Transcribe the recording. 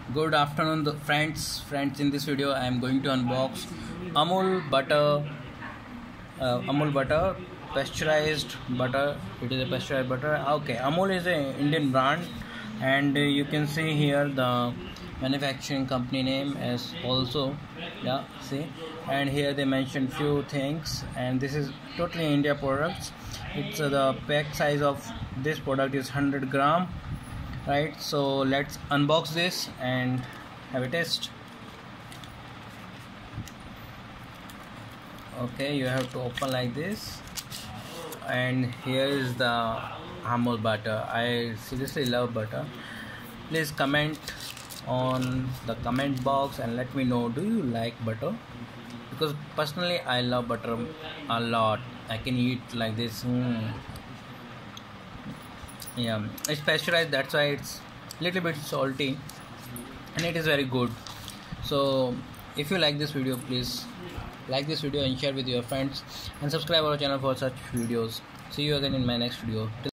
Good afternoon, friends. In this video, I am going to unbox Amul butter. Amul butter, pasteurized butter. It is a pasteurized butter. Okay, Amul is an Indian brand, and you can see here the manufacturing company name as also. Yeah, see, and here they mention few things, and this is totally India products. It's the pack size of this product is 100 gram, right? So let's unbox this and have a taste. Okay, you have to open like this, and here is the Amul butter. I seriously love butter. Please comment on the comment box and let me know, do you like butter? Because personally I love butter a lot. I can eat like this. Yeah, it's pasteurized, that's why it's little bit salty and it is very good. So if you like this video, please like this video and share with your friends and subscribe our channel for such videos. See you again in my next video.